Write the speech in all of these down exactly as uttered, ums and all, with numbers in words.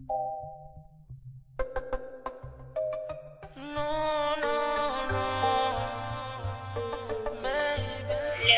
No, no, no, baby.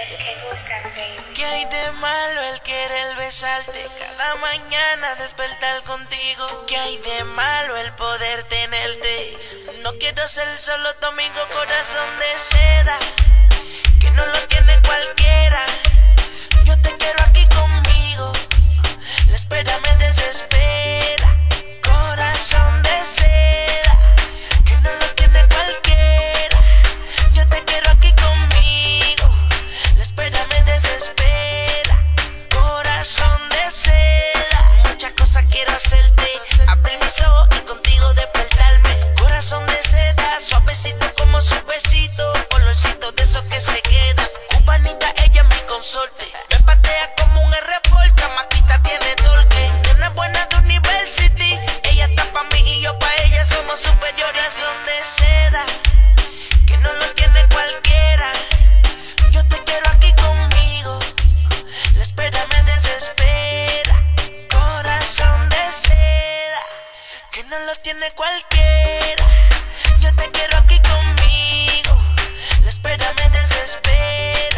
¿Qué hay de malo el querer besarte? Cada mañana despertar contigo. ¿Qué hay de malo el poder tenerte? No quiero ser solo tu amigo, corazón de seda, que no lo tiene cualquiera. Yo te quiero aquí conmigo, la espera me desespera. Corazón de seda, que no lo tiene cualquiera. Yo te quiero aquí conmigo, la espera me desespera. Corazón de seda, muchas cosas quiero hacerte. Abrir mis ojos y contigo despertarme. Corazón de seda, suavecito como su besito, olorcito de esos que se quedan. Cubanita, ella es mi consorte. Me patea como un R-Porta, Maquita tiene torque. Nena buena de University, ella está pa' mí y yo pa' ella. Somos superiores, son de seda, que no lo tiene cualquiera. Yo te quiero aquí conmigo, la espera me desespera. Corazón de seda, que no lo tiene cualquiera. Yo te quiero aquí conmigo, la espera me desespera.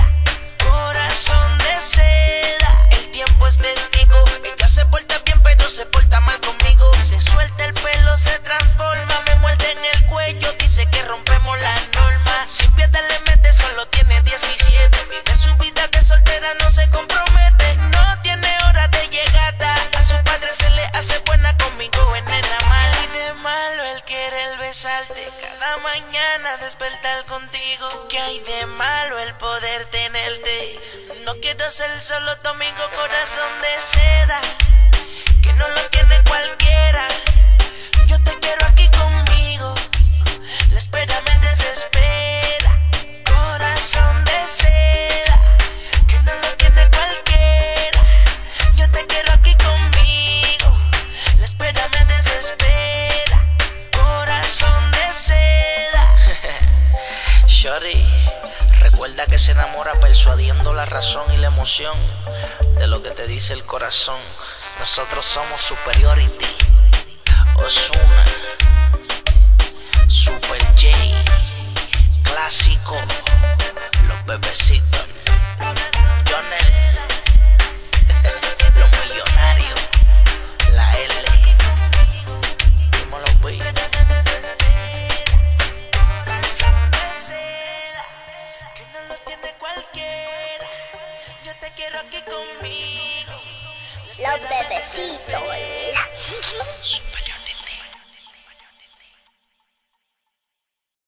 Corazón de seda, el tiempo es testigo. Ella se porta bien pero se porta mal conmigo. Se suelta el pelo, se transforma, me muerde en el cuello, dice que rompemos las normas. Sin piedad le mete, solo tiene diecisiete. Vive su vida de soltera, no se compromete. No tiene hora de llegada, a su padre se le hace buena, conmigo en nena mala. ¿Qué hay de malo el querer besarte? Cada mañana despertar contigo. ¿Qué hay de malo el poder tenerte? No quiero ser solo tu amigo, corazón de seda, que no lo tiene cualquiera. Yo te quiero aquí conmigo, la espera me desespera. Corazón de seda, que no lo tiene cualquiera. Yo te quiero aquí conmigo, la espera me desespera. Corazón de seda. Shorty, recuerda que se enamora persuadiendo la razón y la emoción de lo que te dice el corazón. Nosotros somos Superiority, Ozuna, Super J, Clásico, Los Bebecitos, Jonel, Los Millonarios, La L, Dímelo B. Que no lo tiene cualquiera. Yo te quiero aquí conmigo. Los Bebecitos.